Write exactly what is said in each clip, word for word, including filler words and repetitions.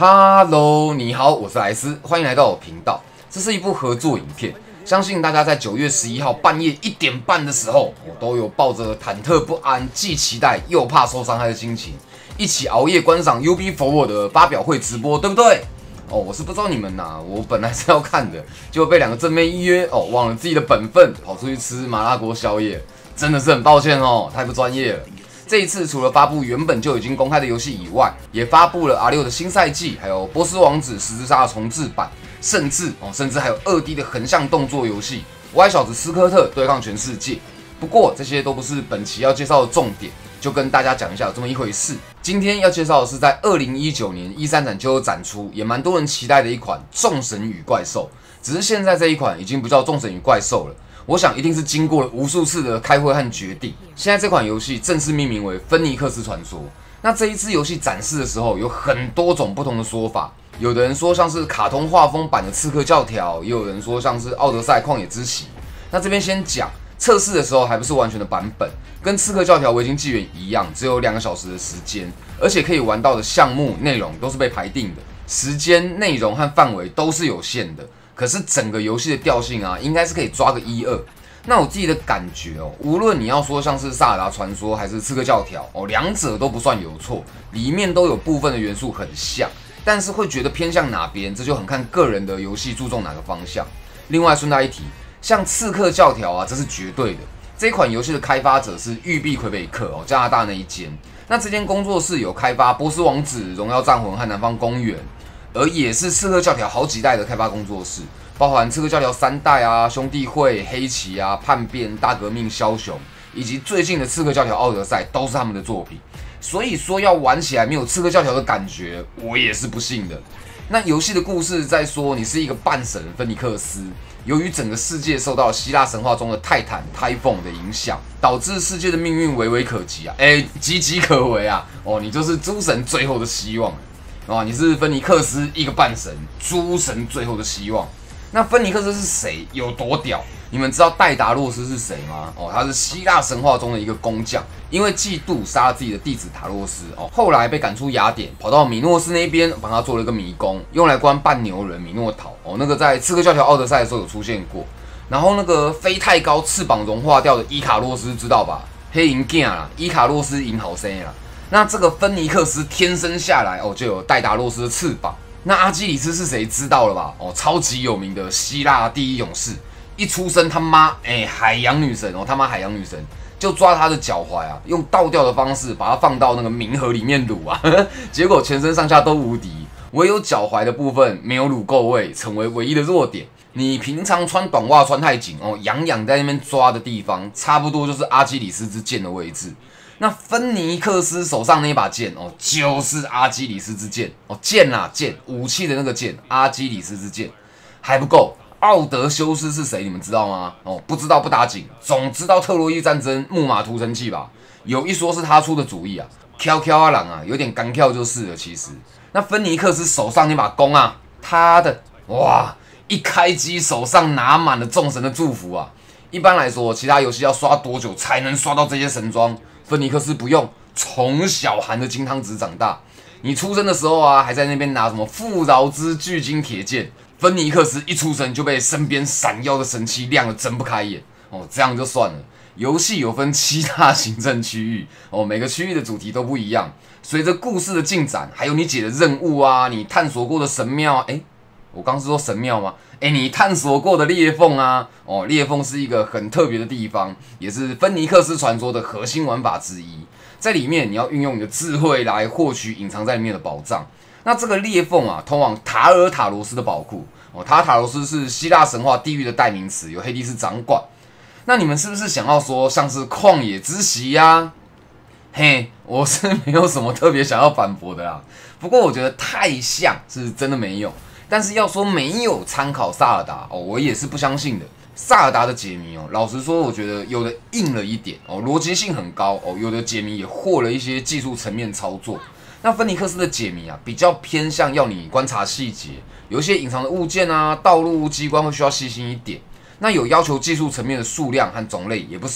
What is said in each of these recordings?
Hello， 你好，我是莱斯，欢迎来到我频道。这是一部合作影片，相信大家在九月十一号半夜一点半的时候，我都有抱着忐忑不安、既期待又怕受伤害的心情，一起熬夜观赏 U B Forward 的发表会直播，对不对？哦，我是不知道你们呐、啊，我本来是要看的，结果被两个正妹一约，哦，忘了自己的本分，跑出去吃麻辣锅宵夜，真的是很抱歉哦，太不专业了。这一次除了发布原本就已经公开的游戏以外，也发布了 R 六 的新赛季，还有波斯王子十字杀的重置版，甚至哦，甚至还有 二 D 的横向动作游戏《歪小子斯科特对抗全世界》。不过这些都不是本期要介绍的重点，就跟大家讲一下有这么一回事。今天要介绍的是在二零一九年 E 三 展就有展出，也蛮多人期待的一款《众神与怪兽》，只是现在这一款已经不叫《众神与怪兽》了。我想一定是经过了无数次的开会和决定，现在这款游戏正式命名为《芬尼克斯传说》。那这一支游戏展示的时候，有很多种不同的说法。有的人说像是卡通画风版的《刺客教条》，也有人说像是《奥德赛：旷野之息》。那这边先讲，测试的时候还不是完全的版本，跟《刺客教条：维京纪元》一样，只有两个小时的时间，而且可以玩到的项目内容都是被排定的，时间、内容和范围都是有限的。可是整个游戏的调性啊，应该是可以抓个一二。那我自己的感觉哦，无论你要说像是《萨尔达传说》还是《刺客教条》哦，两者都不算有错，里面都有部分的元素很像，但是会觉得偏向哪边，这就很看个人的游戏注重哪个方向。另外顺带一提，像《刺客教条》啊，这是绝对的。这款游戏的开发者是育碧魁北克哦，加拿大那一间。那这间工作室有开发《波斯王子》、《荣耀战魂》和《南方公园》。而也是刺客教条好几代的开发工作室，包含刺客教条三代啊、兄弟会、黑旗啊、叛变、大革命、枭雄，以及最近的刺客教条奥德赛都是他们的作品。所以说要玩起来没有刺客教条的感觉，我也是不信的。那游戏的故事在说你是一个半神芬尼克斯，由于整个世界受到希腊神话中的泰坦 Typhon 的影响，导致世界的命运微微可及啊，哎，岌岌可危啊！哦，你就是诸神最后的希望。哦，你是芬尼克斯一个半神，诸神最后的希望。那芬尼克斯是谁？有多屌？你们知道戴达洛斯是谁吗？哦，他是希腊神话中的一个工匠，因为嫉妒杀了自己的弟子塔洛斯，哦，后来被赶出雅典，跑到米诺斯那边帮他做了一个迷宫，用来关半牛人米诺陶。哦，那个在刺客教条奥德赛的时候有出现过。然后那个飞太高、翅膀融化掉的伊卡洛斯知道吧？黑银囝啦，伊卡洛斯银好生啦。那这个芬尼克斯天生下来哦，就有戴达洛斯的翅膀。那阿基里斯是谁知道了吧？哦，超级有名的希腊第一勇士，一出生他妈哎、欸、海洋女神哦，他妈海洋女神就抓他的脚踝啊，用倒吊的方式把他放到那个冥河里面卤啊，呵呵，结果全身上下都无敌，唯有脚踝的部分没有卤够位，成为唯一的弱点。你平常穿短袜穿太紧哦，痒痒在那边抓的地方，差不多就是阿基里斯之剑的位置。那芬尼克斯手上那把剑哦，就是阿基里斯之剑哦，剑啦剑，武器的那个剑，阿基里斯之剑还不够。奥德修斯是谁？你们知道吗？哦，不知道不打紧，总知道特洛伊战争木马屠城器吧？有一说是他出的主意啊，飘飘啊狼啊，有点干跳就是了。其实，那芬尼克斯手上那把弓啊，他的哇，一开机手上拿满了众神的祝福啊。一般来说，其他游戏要刷多久才能刷到这些神装？芬尼克斯不用，从小含着金汤匙长大。你出生的时候啊，还在那边拿什么富饶之巨金铁剑。芬尼克斯一出生就被身边闪耀的神器亮得睁不开眼。哦，这样就算了。游戏有分七大行政区域，哦，每个区域的主题都不一样。随着故事的进展，还有你解的任务啊，你探索过的神庙，哎，我刚是说神庙吗？哎，你探索过的裂缝啊，哦，裂缝是一个很特别的地方，也是芬尼克斯传说的核心玩法之一。在里面，你要运用你的智慧来获取隐藏在里面的宝藏。那这个裂缝啊，通往塔尔塔罗斯的宝库。哦，塔尔塔罗斯是希腊神话地狱的代名词，由黑帝斯掌管。那你们是不是想要说像是旷野之息呀、啊？嘿，我是没有什么特别想要反驳的啦。不过我觉得太像是真的没有。但是要说没有参考萨尔达哦，我也是不相信的。萨尔达的解谜哦，老实说，我觉得有的硬了一点哦，逻辑性很高哦，有的解谜也和了一些技术层面操作。那芬尼克斯的解谜啊，比较偏向要你观察细节，有一些隐藏的物件啊、道路机关会需要细心一点。那有要求技术层面的数量和种类也不少，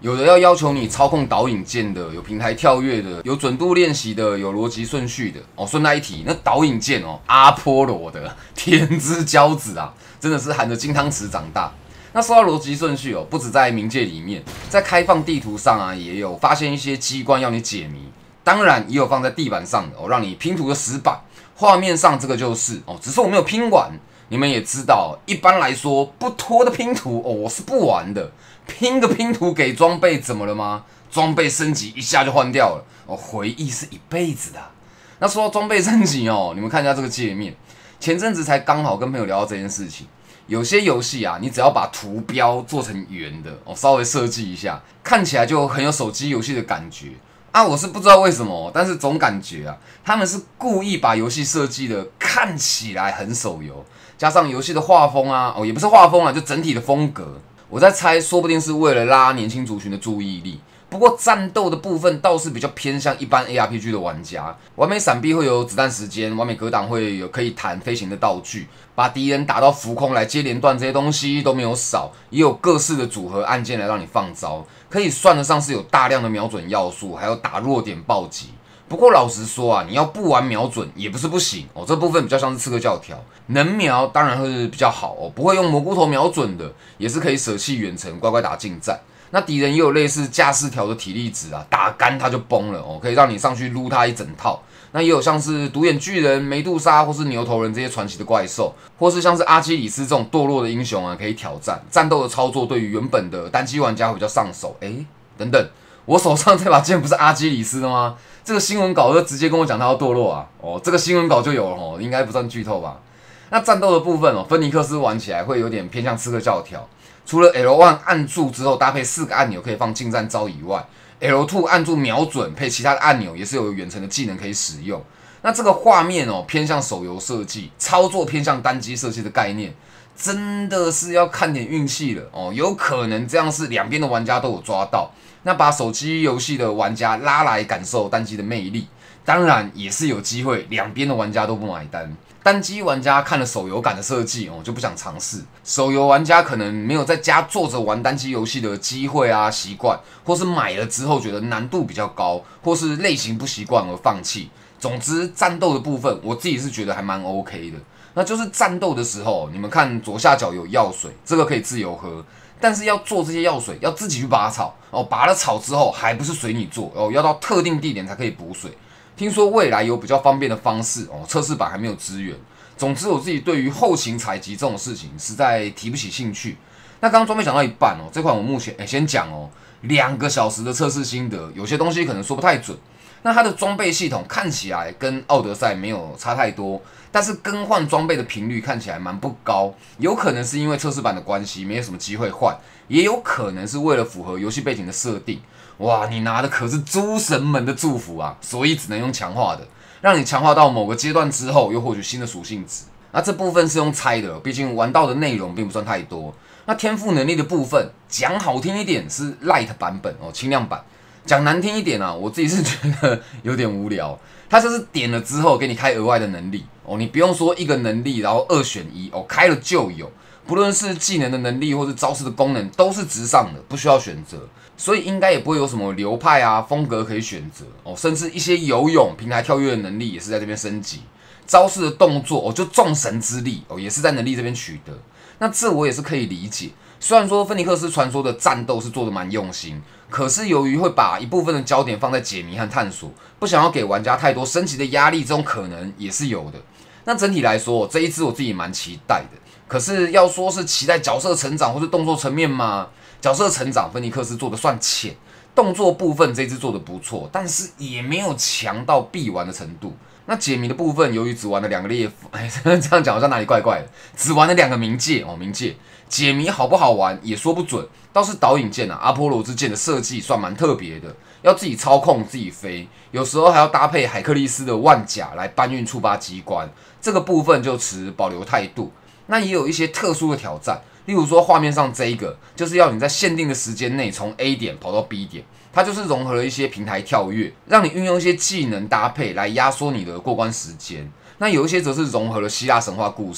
有的要要求你操控导引键的，有平台跳跃的，有准度练习的，有逻辑顺序的。哦，顺带一提，那导引键哦，阿波罗的天之骄子啊，真的是含着金汤匙长大。那说到逻辑顺序哦，不止在冥界里面，在开放地图上啊，也有发现一些机关要你解谜。当然也有放在地板上的哦，让你拼图的石板。画面上这个就是哦，只是我没有拼完。你们也知道，一般来说不拖的拼图哦，我是不玩的。拼个拼图给装备怎么了吗？装备升级一下就换掉了哦，回忆是一辈子的。那说到装备升级哦，你们看一下这个界面，前阵子才刚好跟朋友聊到这件事情。有些游戏啊，你只要把图标做成圆的哦，稍微设计一下，看起来就很有手机游戏的感觉啊。我是不知道为什么，但是总感觉啊，他们是故意把游戏设计的看起来很手游，加上游戏的画风啊，哦也不是画风啊，就整体的风格。我在猜，说不定是为了拉年轻族群的注意力。不过战斗的部分倒是比较偏向一般 A R P G 的玩家，完美闪避会有子弹时间，完美格挡会有可以弹飞行的道具，把敌人打到浮空来接连段，这些东西都没有少，也有各式的组合按键来让你放招，可以算得上是有大量的瞄准要素，还有打弱点暴击。不过老实说啊，你要不玩瞄准也不是不行哦，这部分比较像是刺客教条，能瞄当然会比较好哦，不会用蘑菇头瞄准的也是可以舍弃远程，乖乖打近战。那敌人也有类似架势条的体力值啊，打干他就崩了哦，可以让你上去撸他一整套。那也有像是独眼巨人、梅杜莎或是牛头人这些传奇的怪兽，或是像是阿基里斯这种堕落的英雄啊，可以挑战。战斗的操作对于原本的单机玩家会比较上手。诶，等等，我手上这把剑不是阿基里斯的吗？这个新闻稿就直接跟我讲他要堕落啊！哦，这个新闻稿就有了哦，应该不算剧透吧？那战斗的部分哦，芬尼克斯玩起来会有点偏向刺客教条。除了 L 一 按住之后搭配四个按钮可以放近战招以外 ，L 二 按住瞄准配其他的按钮也是有远程的技能可以使用。那这个画面哦偏向手游设计，操作偏向单机设计的概念，真的是要看点运气了哦。有可能这样是两边的玩家都有抓到，那把手机游戏的玩家拉来感受单机的魅力，当然也是有机会两边的玩家都不买单。单机玩家看了手游感的设计哦，就不想尝试。手游玩家可能没有在家坐着玩单机游戏的机会啊、习惯，或是买了之后觉得难度比较高，或是类型不习惯而放弃。总之，战斗的部分我自己是觉得还蛮 OK 的。那就是战斗的时候，你们看左下角有药水，这个可以自由喝，但是要做这些药水要自己去拔草哦，拔了草之后还不是随你做哦，要到特定地点才可以补水。听说未来有比较方便的方式哦，测试版还没有支援。总之，我自己对于后勤采集这种事情实在提不起兴趣。那刚刚装备讲到一半哦，这款我目前哎、欸、先讲哦，两个小时的测试心得，有些东西可能说不太准。那它的装备系统看起来跟奥德赛没有差太多，但是更换装备的频率看起来蛮不高，有可能是因为测试版的关系，没有什么机会换，也有可能是为了符合游戏背景的设定。哇，你拿的可是诸神们的祝福啊，所以只能用强化的，让你强化到某个阶段之后，又获取新的属性值。那这部分是用猜的，毕竟玩到的内容并不算太多。那天赋能力的部分，讲好听一点是 Light 版本哦，轻量版。讲难听一点啊，我自己是觉得有点无聊。它就是点了之后给你开额外的能力哦，你不用说一个能力然后二选一哦，开了就有。不论是技能的能力或是招式的功能，都是直上的，不需要选择，所以应该也不会有什么流派啊风格可以选择哦，甚至一些游泳、平台跳跃的能力也是在这边升级，招式的动作哦，就众神之力哦，也是在能力这边取得。那这我也是可以理解。虽然说芬尼克斯传说的战斗是做的蛮用心，可是由于会把一部分的焦点放在解谜和探索，不想要给玩家太多升级的压力，这种可能也是有的。那整体来说，这一支我自己蛮期待的。可是要说是期待角色成长或是动作层面吗？角色成长，芬尼克斯做的算浅，动作部分这支做的不错，但是也没有强到必玩的程度。那解谜的部分，由于只玩了两个猎夫，哎，这样讲好像哪里怪怪的，只玩了两个冥界哦，冥界解谜好不好玩也说不准。倒是导引剑啊，阿波罗之剑的设计算蛮特别的，要自己操控自己飞，有时候还要搭配海克力斯的万甲来搬运触发机关，这个部分就持保留态度。那也有一些特殊的挑战，例如说画面上这一个，就是要你在限定的时间内从 A 点跑到 B 点，它就是融合了一些平台跳跃，让你运用一些技能搭配来压缩你的过关时间。那有一些则是融合了希腊神话故事，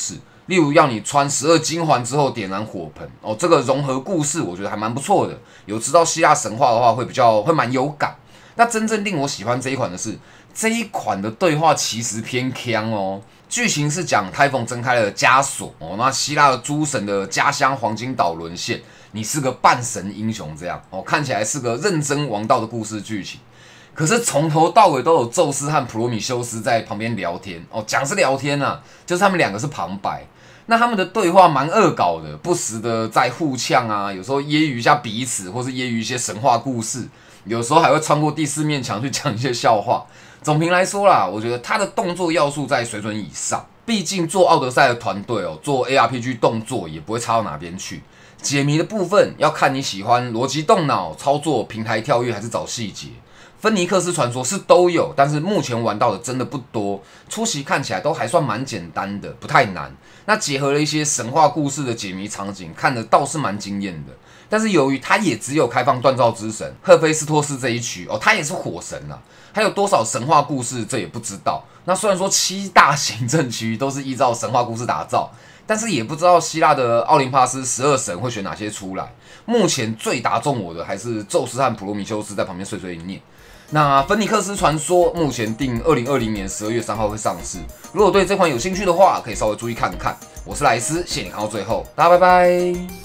例如要你穿十二金环之后点燃火盆哦，这个融合故事我觉得还蛮不错的。有知道希腊神话的话，会比较会蛮有感。那真正令我喜欢这一款的是，这一款的对话其实偏锵哦。剧情是讲台风睁开了枷锁哦，那希腊的诸神的家乡黄金岛沦陷，你是个半神英雄这样哦，看起来是个认真王道的故事剧情。可是从头到尾都有宙斯和普罗米修斯在旁边聊天哦，讲是聊天啊，就是他们两个是旁白。那他们的对话蛮恶搞的，不时的在互呛啊，有时候揶揄一下彼此，或是揶揄一些神话故事，有时候还会穿过第四面墙去讲一些笑话。总评来说啦，我觉得他的动作要素在水准以上，毕竟做奥德赛的团队哦，做 A R P G 动作也不会差到哪边去。解谜的部分要看你喜欢逻辑动脑、操作平台跳跃，还是找细节。芬尼克斯传说是都有，但是目前玩到的真的不多。初期看起来都还算蛮简单的，不太难。那结合了一些神话故事的解谜场景，看得倒是蛮惊艳的。但是由于它也只有开放锻造之神赫菲斯托斯这一区哦，他也是火神啦，还有多少神话故事这也不知道。那虽然说七大行政区都是依照神话故事打造，但是也不知道希腊的奥林帕斯十二神会选哪些出来。目前最打中我的还是宙斯和普罗米修斯在旁边碎碎念。那芬尼克斯传说目前定二零二零年十二月三号会上市，如果对这款有兴趣的话，可以稍微注意看看。我是莱斯，谢谢你看到最后，大家拜拜。